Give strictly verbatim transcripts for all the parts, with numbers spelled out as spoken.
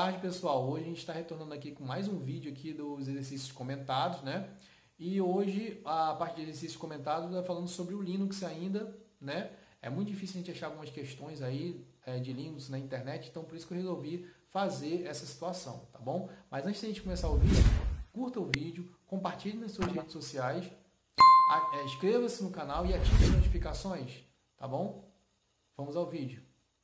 tarde, pessoal. Hoje a gente está retornando aqui com mais um vídeo aqui dos exercícios comentados, né? E hoje a parte de exercícios comentados é falando sobre o Linux ainda, né? É muito difícil a gente achar algumas questões aí é, de Linux na internet, então por isso que eu resolvi fazer essa situação, tá bom? Mas antes de a gente começar o vídeo, curta o vídeo, compartilhe nas suas redes sociais, é, inscreva-se no canal e ative as notificações, tá bom? Vamos ao vídeo.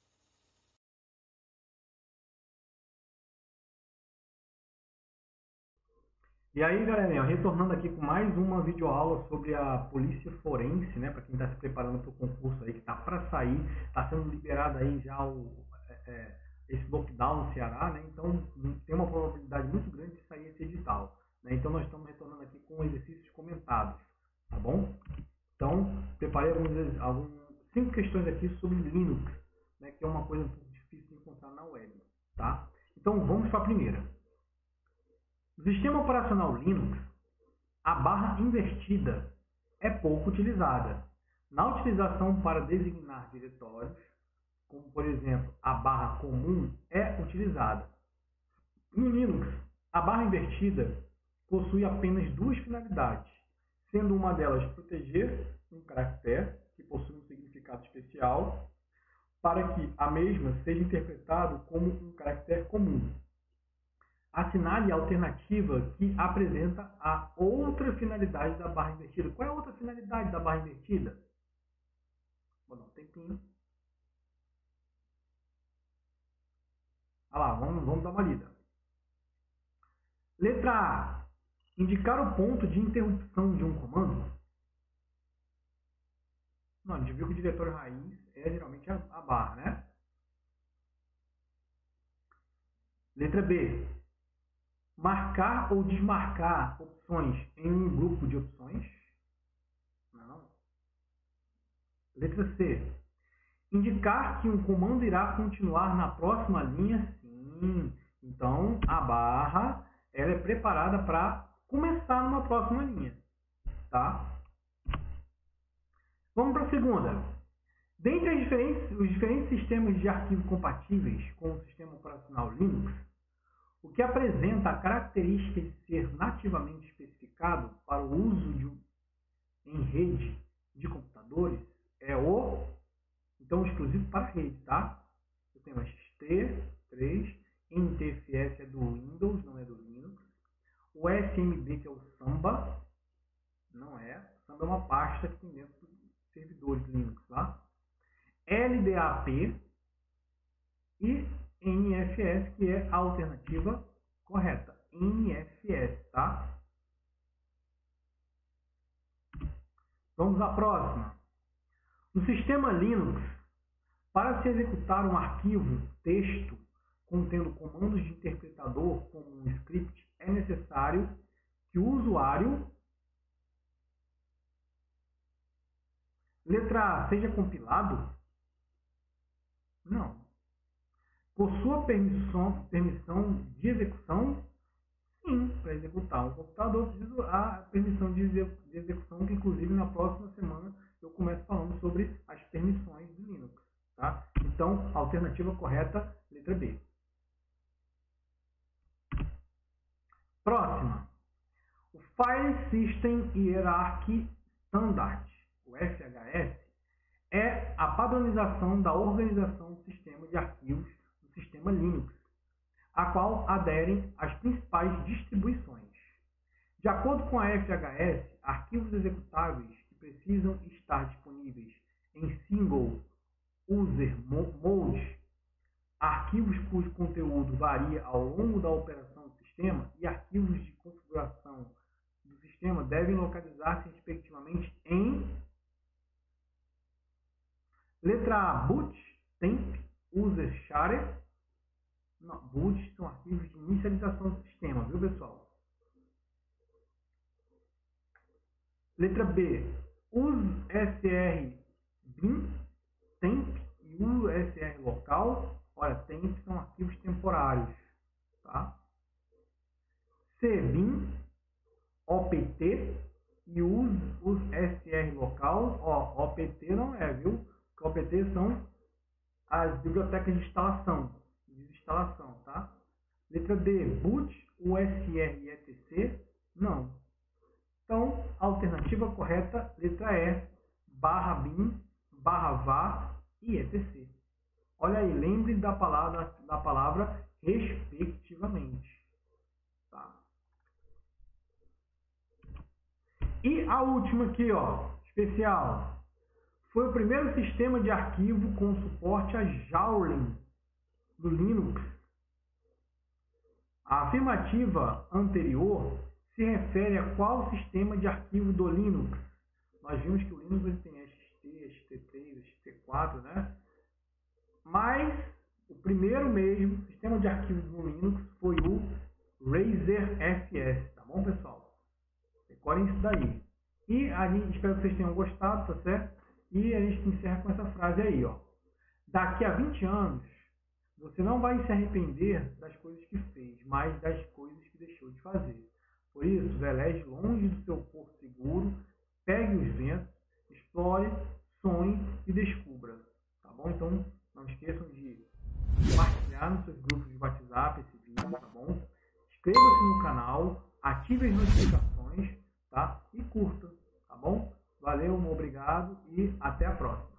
E aí, galerinha, retornando aqui com mais uma videoaula sobre a polícia forense, né? Para quem está se preparando para o concurso aí, que está para sair, está sendo liberado aí já o, é, é, esse lockdown no Ceará, né? Então, tem uma probabilidade muito grande de sair esse edital, né? Então, nós estamos retornando aqui com exercícios comentados, tá bom? Então, preparei alguns, alguns cinco questões aqui sobre Linux, né? Que é uma coisa um pouco difícil de encontrar na web, tá? Então, vamos para a primeira. No sistema operacional Linux, a barra invertida é pouco utilizada. Na utilização para designar diretórios, como por exemplo a barra comum, é utilizada. No Linux, a barra invertida possui apenas duas finalidades, sendo uma delas proteger um caractere que possui um significado especial, para que a mesma seja interpretado como um caractere comum. Assinale a alternativa que apresenta a outra finalidade da barra invertida. Qual é a outra finalidade da barra invertida? Vou dar um tempinho. Olha lá, vamos, vamos dar uma lida. Letra A. Indicar o ponto de interrupção de um comando. Não, a gente viu que o diretório raiz é geralmente a, a barra, né? Letra B. Marcar ou desmarcar opções em um grupo de opções. Não, não. Letra C. Indicar que um comando irá continuar na próxima linha. Sim. Então, a barra ela é preparada para começar numa próxima linha. Tá? Vamos para a segunda. Dentre as diferentes, os diferentes sistemas de arquivo compatíveis com o sistema operacional Linux, o que apresenta a característica de ser nativamente especificado para o uso de um, em rede de computadores é o, então, exclusivo para a rede, tá? Eu tenho X T três, N T F S é do Windows, não é do Linux. O S M B, que é o Samba, não é. O Samba é uma pasta que tem dentro dos servidores Linux, tá? L D A P e N F S, que é a alternativa correta. N F S, tá? Vamos à próxima. No sistema Linux, para se executar um arquivo texto contendo comandos de interpretador como um script, é necessário que o usuário, letra A, seja compilado? Não. Possua permissão, permissão de execução? Sim, para executar um computador, preciso a permissão de execução, que inclusive na próxima semana eu começo falando sobre as permissões do Linux. Tá? Então, a alternativa correta, letra B. Próxima. O File System Hierarchy Standard, o F H S, é a padronização da organização do sistema de arquivos do sistema Linux, a qual aderem as principais distribuições. De acordo com a F H S, arquivos executáveis que precisam estar disponíveis em Single User Mode, arquivos cujo conteúdo varia ao longo da operação do sistema e arquivos de configuração do sistema devem localizar-se respectivamente em letra A, boot, temp, user share. Não, boot são arquivos de inicialização do sistema, viu, pessoal? Letra B, usr bin, temp e usr local. Olha, temp são arquivos temporários, tá? C, bin, opt e usr local. Ó, opt não é, viu? Porque opt são as bibliotecas de instalação, desinstalação, tá? Letra D, boot, U S R e etc? Não. Então, a alternativa correta, letra E, barra bin, barra var e etc. Olha aí, lembre da palavra, da palavra respectivamente. Tá? E a última aqui, ó, especial. Foi o primeiro sistema de arquivo com suporte a Jawlin do Linux. A afirmativa anterior se refere a qual sistema de arquivo do Linux? Nós vimos que o Linux ele tem X T, X T três, X T quatro, né? Mas o primeiro mesmo sistema de arquivo do Linux foi o Razer F S, tá bom, pessoal? Decorem isso daí. E a gente, espero que vocês tenham gostado, tá certo? E a gente encerra com essa frase aí, ó. Daqui a vinte anos, você não vai se arrepender das coisas que fez, mas das coisas que deixou de fazer. Por isso, veleje longe do seu porto seguro, pegue os ventos, explore, sonhe e descubra. Tá bom? Então, não esqueçam de compartilhar nos seus grupos de WhatsApp esse vídeo, tá bom? Inscreva-se no canal, ative as notificações, tá? E curta, tá bom? Valeu, obrigado e até a próxima.